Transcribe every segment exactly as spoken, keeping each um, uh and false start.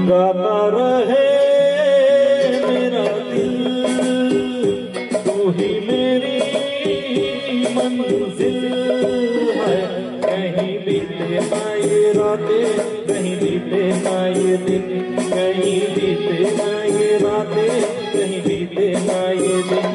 गाता रहे मेरा दिल, तू ही मेरी मंजिल है। कहीं बीते ना ये रातें, कहीं बीते ना ये दिन, कहीं बीते ना ये रातें, कहीं बीते ना ये दिन।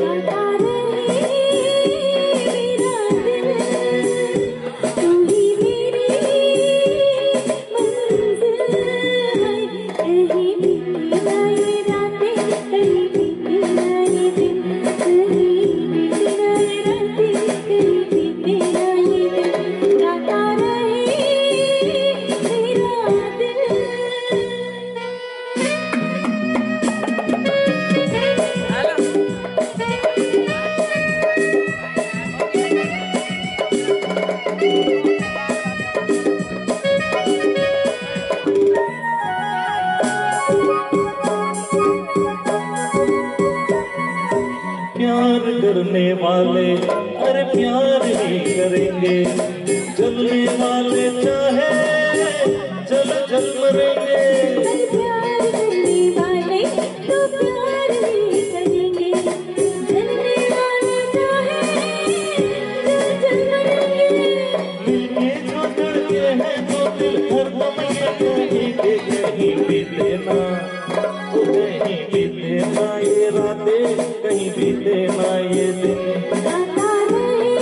प्यार करने वाले अरे प्यार ही करेंगे, जलने वाले चाहे जल जल मरेंगे। प्यार करने वाले तो प्यार ही करेंगे, जलने वाले चाहे जल जल मरेंगे। मिलके जो जुड़ते हैं तो दिल हरदम ये कहेंगे, कहीं बीते ना कहीं बीते ना ये रातें, कहीं बीते ना ये दिन। गाता रहे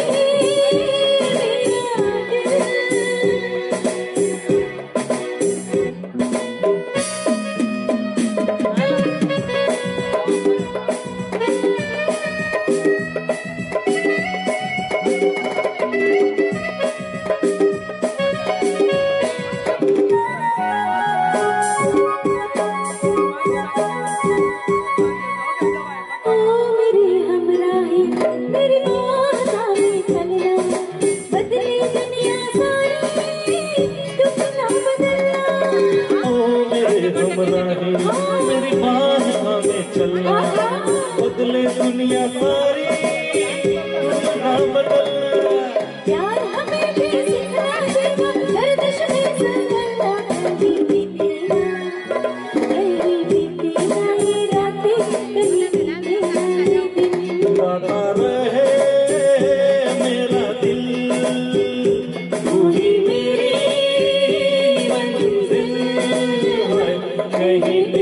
मेरी बाहों में चलना, बदले दुनिया सारी ना बदलना। प्यार हमें भी सिखा देगा, गर्दिश में संभलना। कहीं बीते ना, कहीं बीते ना ये रातें, कहीं बीते ना ये दिन। गाता रहे मेरा दिल, तू ही मेरी मंजिल है। कहीं